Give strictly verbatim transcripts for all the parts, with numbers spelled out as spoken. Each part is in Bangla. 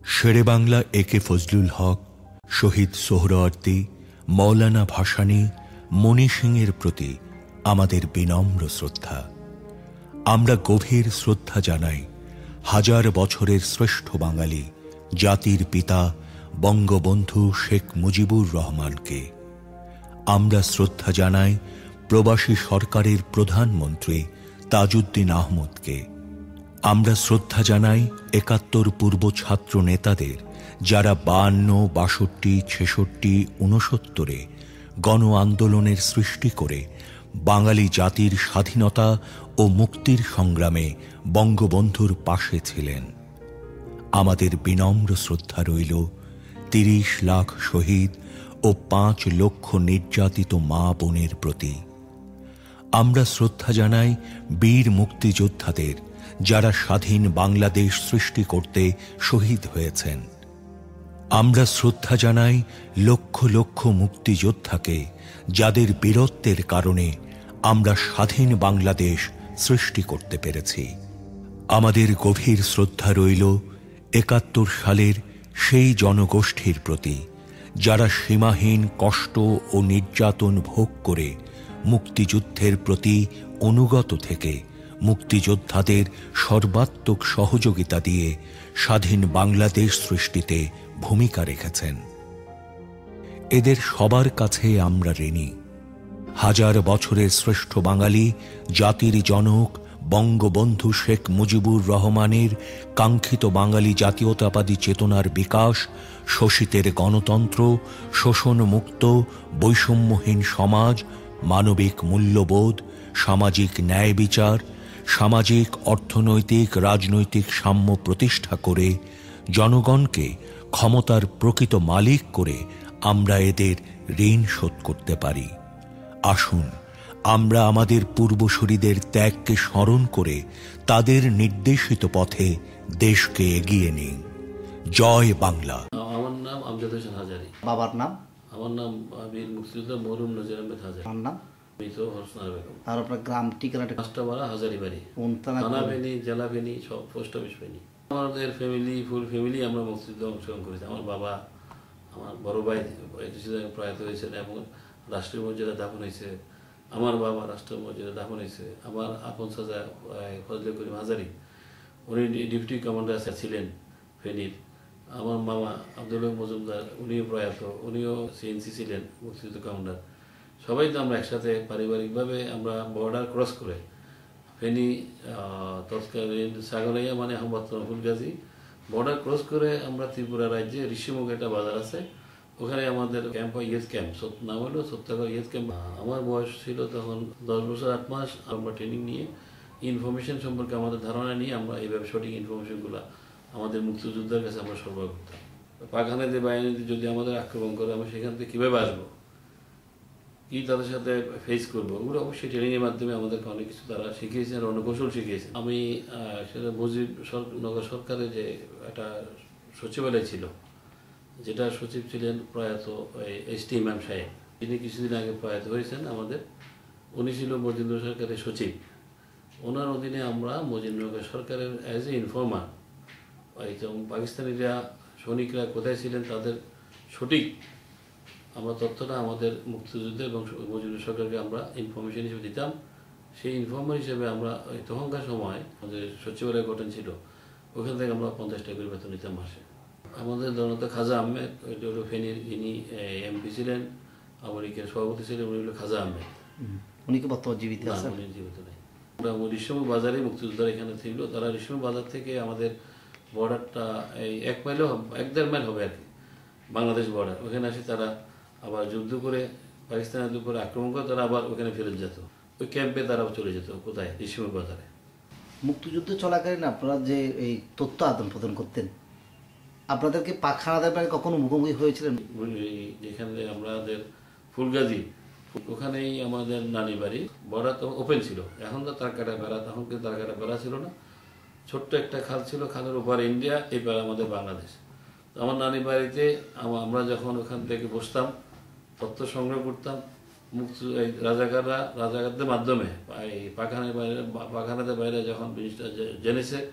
শেরে বাংলা এ কে ফজলুল হক, শহীদ সোহরাওয়ার্দী, মৌলানা ভাসানী, মণি সিংয়ের প্রতি আমাদের বিনম্র শ্রদ্ধা। আমরা গভীর শ্রদ্ধা জানাই হাজার বছরের শ্রেষ্ঠ বাঙালি জাতির পিতা বঙ্গবন্ধু শেখ মুজিবুর রহমানকে। আমরা শ্রদ্ধা জানাই প্রবাসী সরকারের প্রধানমন্ত্রী তাজউদ্দিন আহমদকে। আমরা শ্রদ্ধা জানাই একাত্তর পূর্ব ছাত্র নেতাদের, যারা বায়ান্ন, বাষট্টি, ছেষট্টি, ঊনসত্তরে গণ আন্দোলনের সৃষ্টি করে বাঙালি জাতির স্বাধীনতা ও মুক্তির সংগ্রামে বঙ্গবন্ধুর পাশে ছিলেন। আমাদের বিনম্র শ্রদ্ধা রইল তিরিশ লাখ শহীদ ও পাঁচ লক্ষ নির্যাতিত মা বোনের প্রতি। আমরা শ্রদ্ধা জানাই বীর মুক্তিযোদ্ধাদের, যারা স্বাধীন বাংলাদেশ সৃষ্টি করতে শহীদ হয়েছেন। আমরা শ্রদ্ধা জানাই লক্ষ লক্ষ মুক্তিযোদ্ধাকে, যাদের বীরত্বের কারণে আমরা স্বাধীন বাংলাদেশ সৃষ্টি করতে পেরেছি। আমাদের গভীর শ্রদ্ধা রইল একাত্তর সালের সেই জনগোষ্ঠীর প্রতি, যারা সীমাহীন কষ্ট ও নির্যাতন ভোগ করে মুক্তিযুদ্ধের প্রতি অনুগত থেকে মুক্তিযোদ্ধাদের সর্বাত্মক সহযোগিতা দিয়ে স্বাধীন বাংলাদেশ সৃষ্টিতে ভূমিকা রেখেছেন। এদের সবার কাছে আমরা ঋণী। হাজার বছরের শ্রেষ্ঠ বাঙালি জাতির জনক বঙ্গবন্ধু শেখ মুজিবুর রহমানের কাঙ্ক্ষিত বাঙালি জাতীয়তাবাদী চেতনার বিকাশ, শোষিতের গণতন্ত্র, শোষণমুক্ত বৈষম্যহীন সমাজ, মানবিক মূল্যবোধ, সামাজিক ন্যায় বিচার, সামাজিক অর্থনৈতিক রাজনৈতিক সাম্য প্রতিষ্ঠা করে জনগণকে ক্ষমতার প্রকৃত মালিক করে আমরা এদের ঋণ শোধ করতে পারি। আসুন আমরা আমাদের পূর্বসূরীদের ত্যাগকে স্মরণ করে তাদের নির্দেশিত পথে দেশকে এগিয়ে নিই। জয় বাংলা। আমার নাম আমজাদ হোসেন হাজারি। বাবার নাম? আমার নাম বীর মুক্তিযোদ্ধা মরহুম নজির আহমেদ হাজারি। আমার নাম? মৃত হোসনা বেগম। আর আপনার গ্রাম ঠিকানাটা? মাস্টারপাড়া হাজারি বাড়ি, থানা ফেনী, জেলা ফেনী, সব পোস্ট অফিস ফেনী। আমাদের ফ্যামিলি, ফুল ফ্যামিলি আমরা মুক্তিযুদ্ধে অংশগ্রহণ করেছি। আমার বাবা, আমার বড় ভাই প্রয়াত হয়েছেন এবং রাষ্ট্রীয় মর্যাদা দাফন হয়েছে। আমার বাবা রাষ্ট্রীয় মর্যাদা দাফন হয়েছে। আমার আপন চাচা ফজলে করিম হাজারি, উনি ডিপটি কমান্ডার ছিলেন ফেনীর। আমার মামা আব্দুল মজুমদার, উনিও প্রয়াত, উনিও সিএনসি ছিলেন, মুক্তিযুদ্ধ কমান্ডার। সবাই তো আমরা একসাথে পারিবারিকভাবে আমরা বর্ডার ক্রস করে ফেনী তৎকালীন সাগরাইয়া মানে আহমদ ফুলগাজী বর্ডার ক্রস করে আমরা ত্রিপুরা রাজ্যে ঋষিমুখ একটা বাজার আছে, ওখানে আমাদের ক্যাম্প হয়, ইয়েস ক্যাম্প, নাম হলো সত্যাগ্রহ ইয়েস ক্যাম্প। আমার বয়স ছিল তখন দশ বছর আট মাস। আমরা ট্রেনিং নিয়ে ইনফরমেশন সম্পর্কে আমাদের ধারণা নিয়ে আমরা এইভাবে সঠিক ইনফরমেশনগুলো আমাদের মুক্তিযোদ্ধার কাছে আমরা সরবরাহ করতাম। পাখানাতে বাহিনীতে যদি আমাদের আক্রমণ করে আমরা সেখান থেকে কীভাবে আসবো, কি তাদের সাথে ফেস করবো, ওগুলো অবশ্যই ট্রেনিংয়ের মাধ্যমে আমাদেরকে অনেক কিছু তারা শিখিয়েছেন, রণকৌশল শিখিয়েছেন। আমি সেটা মুজিবনগর সরকারের যে একটা সচিবালয় ছিল, যেটা সচিব ছিলেন প্রয়াত এস টি ইমাম সাহেব, তিনি কিছুদিন আগে প্রয়াত হয়েছেন আমাদের। উনি ছিল মুজিবনগর সরকারের সচিব। ওনার অধীনে আমরা মুজিবনগর সরকারের অ্যাজ এ ইনফর্মার, এবং পাকিস্তানিরা সৈনিকরা কোথায় ছিলেন তাদের সঠিক আমরা তথ্যটা আমাদের মুক্তিযুদ্ধ এবং মুজিবনগর সরকারকে আমরা ইনফরমেশন হিসেবে দিতাম। সেই ইনফর্মার হিসেবে আমরা ওই তখনকার সময় আমাদের সচিবালয় গঠন ছিল, ওখান থেকে আমরা পঞ্চাশ টাকা করে বেতন নিতাম মাসে। আমাদের জনতা খাজা আহমেদ, ওইটা হলো ফেনীর, ইনি এমপি ছিলেন, আমেরিকার সভাপতি ছিলেন, উনি হলো খাজা আহমেদ। উনি কি বর্তমান জীবিত আছেন? উনি জীবিত নেই। আমরা ঋষিমুখ বাজারে মুক্তিযোদ্ধারা এখানে ছিল, তারা ঋষিমুখ বাজার থেকে আমাদের বর্ডারটা এই এক মাইলও এক দেড় মাইল হবে আর কি, বাংলাদেশ বর্ডার। ওখানে আসে তারা আবার যুদ্ধ করে পাকিস্তানের উপরে আক্রমণ করে তারা আবার ওখানে ফেরত যেত, ওই ক্যাম্পে তারাও চলে যেত। কোথায়? ঋষিমুখ বাজারে। মুক্তিযুদ্ধ চলাকালীন আপনারা যে এই তথ্য আদান প্রদান করতেন, আপনাদেরকে পাখানাদের বাড়ি কখনো মুখোমুখি হয়েছিলেন? যেখানে আমাদের ফুলগাজী, ওখানেই আমাদের নানি বাড়ি। বর্ডার তো ওপেন ছিল, এখন তো তার কাটা বেড়া, তখন কিন্তু তার কাটা বেড়া ছিল না, ছোট্ট একটা খাল ছিল, খালের উপর ইন্ডিয়া, এবার আমাদের বাংলাদেশ। আমার নানি বাড়িতে আমরা যখন ওখান থেকে বসতাম, তথ্য সংগ্রহ করতাম, মুক্তি রাজাকাররা রাজাকারদের মাধ্যমে এই পাখানের বাইরে পাখানাদের বাইরে যখন জিনিসটা জেনেছে,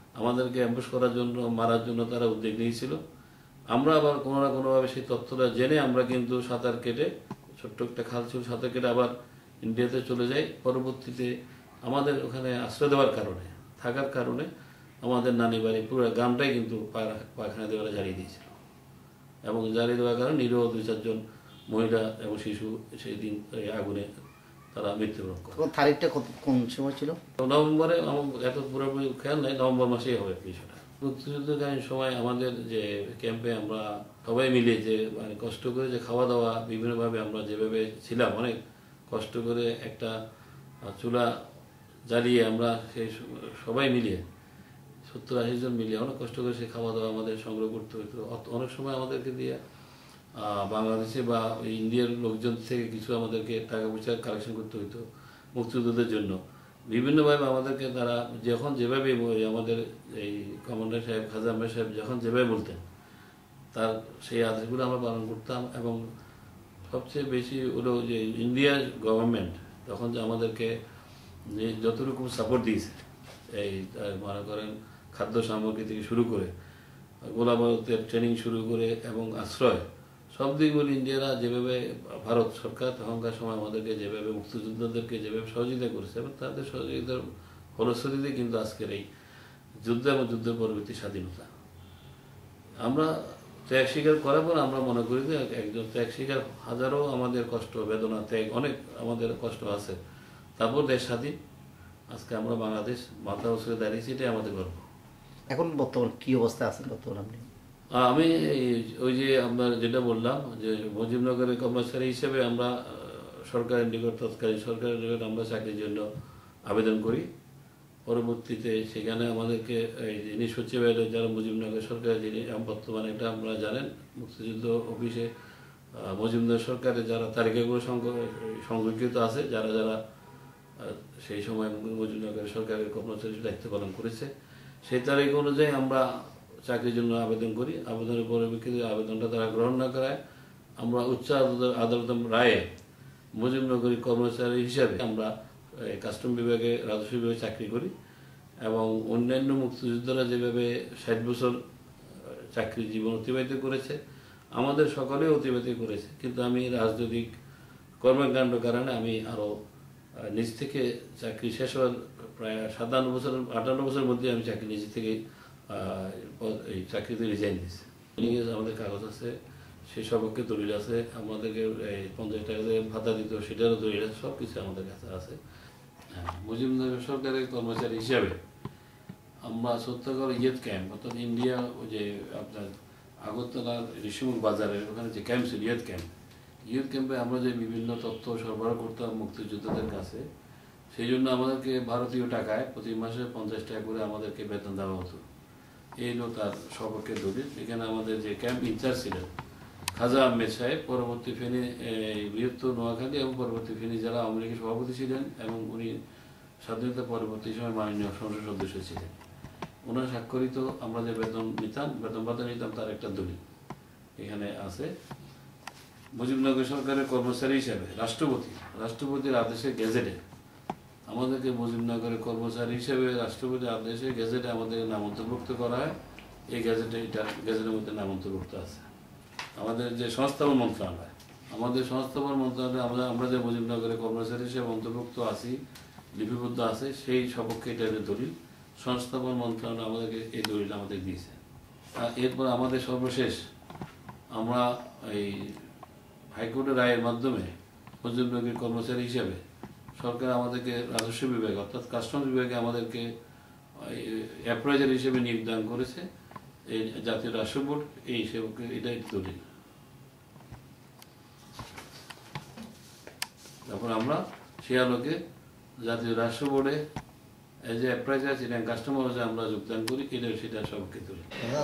আমাদেরকে অ্যাম্বুশ করার জন্য, মারার জন্য তারা উদ্যোগ নিয়েছিল। আমরা আবার কোনো না কোনোভাবে সেই তথ্যটা জেনে আমরা কিন্তু সাঁতার কেটে, ছোট্ট একটা খাল ছিল, সাঁতার কেটে আবার ইন্ডিয়াতে চলে যাই। পরবর্তীতে আমাদের ওখানে আশ্রয় দেওয়ার কারণে, থাকার কারণে আমাদের নানি বাড়ি পুরো গ্রামটাই কিন্তু পায়খানা দেওয়ালে জ্বালিয়ে দিয়েছিল, এবং জ্বালিয়ে দেওয়ার কারণে নিরীহ দুই চারজন মহিলা এবং শিশু সেই দিন আগুনে তারা মৃত্যুবরণ করে। তারিখটা কোন সময় ছিল? নভেম্বরে, আমার এত পুরোপুরি খেয়াল নাই, নভেম্বর মাসেই হবে বিষয়টা। মুক্তিযুদ্ধকালীন সময় আমাদের যে ক্যাম্পে আমরা সবাই মিলে যে মানে কষ্ট করে যে খাওয়া দাওয়া বিভিন্নভাবে আমরা যেভাবে ছিলাম, অনেক কষ্ট করে একটা চুলা জ্বালিয়ে আমরা সেই সবাই মিলিয়ে সত্তর আশি জন মিলিয়ে অনেক কষ্ট করে সেই খাওয়া দাওয়া আমাদের সংগ্রহ করতে হতো। অনেক সময় আমাদেরকে দিয়ে বাংলাদেশে বা ইন্ডিয়ার লোকজন থেকে কিছু আমাদেরকে টাকা পয়সা কালেকশন করতে হতো মুক্তিযুদ্ধের জন্য। বিভিন্নভাবে আমাদেরকে তারা যখন যেভাবে আমাদের এই কমান্ডার সাহেব, খাজা আহমেদ সাহেব যখন যেভাবে বলতেন, তার সেই আদেশগুলো আমরা পালন করতাম। এবং সবচেয়ে বেশি হলো যে ইন্ডিয়ার গভর্নমেন্ট তখন যে আমাদেরকে যতটুকু সাপোর্ট দিয়েছে, এই মনে করেন খাদ্য সামগ্রী থেকে শুরু করে গোলাবারুদের ট্রেনিং শুরু করে এবং আশ্রয়, সব দিকগুলো ইন্ডিয়ারা যেভাবে, ভারত সরকার তখনকার সময় আমাদেরকে যেভাবে মুক্তিযোদ্ধাদেরকে যেভাবে সহযোগিতা করেছে, এবং তাদের সহযোগিতার ফলশ্রুতিতে কিন্তু আজকের এই যুদ্ধ এবং যুদ্ধের পরবর্তী স্বাধীনতা। আমরা ত্যাগ স্বীকার করার পর আমরা মনে করি যে একজন ত্যাগ স্বীকার, হাজারো আমাদের কষ্ট, বেদনা, ত্যাগ, অনেক আমাদের কষ্ট আছে, তারপর দেশ স্বাধীন। আজকে আমরা বাংলাদেশ মাথা উঁচু দাঁড়িয়েছি, এটাই আমাদের গর্ব। এখন বর্তমান কি অবস্থা আছেন বর্তমান আপনি? আমি ওই যে আপনার যেটা বললাম যে মুজিবনগরের কর্মচারী হিসেবে আমরা সরকারের নিকট, তৎকালীন সরকারের নিকট আমরা চাকরির জন্য আবেদন করি। পরবর্তীতে সেখানে আমাদেরকে এই যিনি সচিবালয়, যারা মুজিবনগর সরকারের যিনি বর্তমানে, এটা আপনারা জানেন, মুক্তিযুদ্ধ অফিসে মুজিবনগর সরকারের যারা তালিকাগুলো সংরক্ষিত আছে, যারা যারা সেই সময় মুজিবনগর সরকারের কর্মচারী দায়িত্ব পালন করেছে, সেই তারিখ অনুযায়ী আমরা চাকরির জন্য আবেদন করি। আবেদনের পরিপ্রেক্ষিতে আবেদনটা তারা গ্রহণ না করায় আমরা উচ্চ আদালত রায়ে মুজিবনগরী কর্মচারী হিসাবে আমরা কাস্টম বিভাগে, রাজস্ব বিভাগে চাকরি করি। এবং অন্যান্য মুক্তিযোদ্ধারা যেভাবে ষাট বছর চাকরি জীবন অতিবাহিত করেছে, আমাদের সকলে অতিবাহিত করেছে, কিন্তু আমি রাজনৈতিক কর্মকাণ্ড কারণে আমি আরও নিজ থেকে চাকরি শেষ হওয়ার প্রায় সাতান্ন বছর আটান্ন বছরের মধ্যে আমি চাকরি নিজ থেকে এই চাকরিতে রিজাইন দিয়েছি। আমাদের কাগজ আছে, সেই সবকে দলিল আছে, আমাদেরকে এই পঞ্চাশ টাকা ভাতা দিত, সেটারও দলিল আছে, সব কিছু আমাদের কাছে আছে। হ্যাঁ, মুজিবনগর সরকারের কর্মচারী হিসাবে আমরা সত্যকার ইয়েত ক্যাম্প, অর্থাৎ ইন্ডিয়া যে আপনার আগরতলার ঋষিমুখ বাজারের ওখানে যে ক্যাম্প ছিল, ইয়েত ক্যাম্প, ইয়েত ক্যাম্পে আমরা যে বিভিন্ন তথ্য সরবরাহ করতাম মুক্তিযোদ্ধাদের কাছে, সেই জন্য আমাদেরকে ভারতীয় টাকায় প্রতি মাসে পঞ্চাশ টাকা করে আমাদেরকে বেতন দেওয়া হতো। এই হলো তার সপক্ষে দলিল। এখানে আমাদের যে ক্যাম্প ইনচার্জ ছিলেন খাজা আহমেদ সাহেব, পরবর্তী ফেনী বৃহত্তর নোয়াখালী এবং পরবর্তী ফেনী জেলা আওয়ামী লীগের সভাপতি ছিলেন, এবং উনি স্বাধীনতা পরবর্তী সময় মাননীয় সংসদ সদস্য ছিলেন। ওনার স্বাক্ষরিত আমরা যে বেতন নিতাম, বেতন ভাতা নিতাম, তার একটা দলিল এখানে আছে। মুজিবনগর সরকারের কর্মচারী হিসাবে রাষ্ট্রপতি রাষ্ট্রপতির আদেশে গেজেটে আমাদেরকে মুজিবনগরের কর্মচারী হিসেবে রাষ্ট্রপতির আদেশে গেজেটে আমাদের নাম অন্তর্ভুক্ত করা হয়। এই গেজেটে, এটা গেজেটের মধ্যে নাম অন্তর্ভুক্ত আছে। আমাদের যে সংস্থাপন মন্ত্রণালয়, আমাদের সংস্থাপন মন্ত্রণালয়ে আমরা আমরা যে মুজিবনগরের কর্মচারী হিসেবে অন্তর্ভুক্ত আছি, লিপিবদ্ধ আছে, সেই সপক্ষে এটা দলিল। সংস্থাপন মন্ত্রণালয় আমাদেরকে এই দলিল আমাদের দিয়েছে। এরপর আমাদের সর্বশেষ আমরা এই হাইকোর্টের রায়ের মাধ্যমে মুজিবনগরের কর্মচারী হিসেবে সরকার আমাদেরকে রাজস্ব বিভাগ, অর্থাৎ কাস্টমস বিভাগে আমাদেরকে অ্যাপ্রাইজার হিসেবে নিয়োগদান করেছে এই জাতীয় রাজস্ব বোর্ড। এই হিসেবে এটাই দলিল। তারপর আমরা সে আলোকে জাতীয় রাজস্ব বোর্ডে as a appraiser Chittagong customer হাউসে আমরা যোগদান করি। এটা সেটা সবকে দলিল।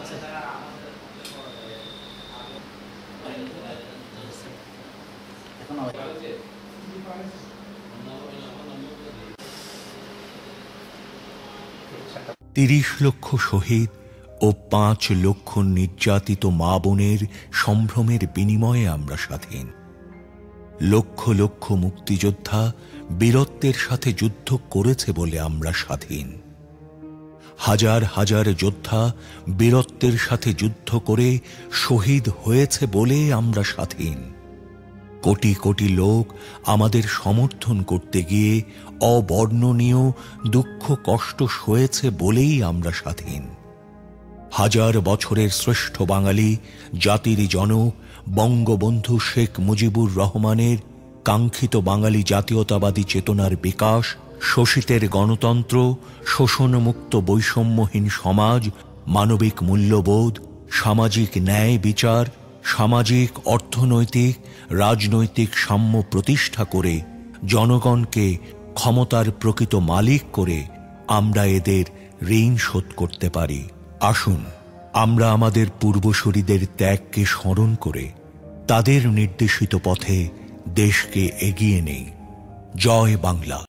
তিরিশ লক্ষ শহীদ ও পাঁচ লক্ষ নির্যাতিত মা বোনের সম্ভ্রমের বিনিময়ে আমরা স্বাধীন। লক্ষ লক্ষ মুক্তিযোদ্ধা বীরত্বের সাথে যুদ্ধ করেছে বলে আমরা স্বাধীন। হাজার হাজার যোদ্ধা বীরত্বের সাথে যুদ্ধ করে শহীদ হয়েছে বলে আমরা স্বাধীন। কোটি কোটি লোক আমাদের সমর্থন করতে গিয়ে অবর্ণনীয় দুঃখ কষ্ট সয়েছে বলেই আমরা স্বাধীন। হাজার বছরের শ্রেষ্ঠ বাঙালি জাতির জনক বঙ্গবন্ধু শেখ মুজিবুর রহমানের কাঙ্ক্ষিত বাঙালি জাতীয়তাবাদী চেতনার বিকাশ, শোষিতের গণতন্ত্র, শোষণমুক্ত বৈষম্যহীন সমাজ, মানবিক মূল্যবোধ, সামাজিক ন্যায় বিচার, সামাজিক অর্থনৈতিক রাজনৈতিক সাম্য প্রতিষ্ঠা করে জনগণকে ক্ষমতার প্রকৃত মালিক করে আমরা এদের ঋণ শোধ করতে পারি। আসুন আমরা আমাদের পূর্বসূরীদের ত্যাগকে স্মরণ করে তাদের নির্দেশিত পথে দেশকে এগিয়ে নেই। জয় বাংলা।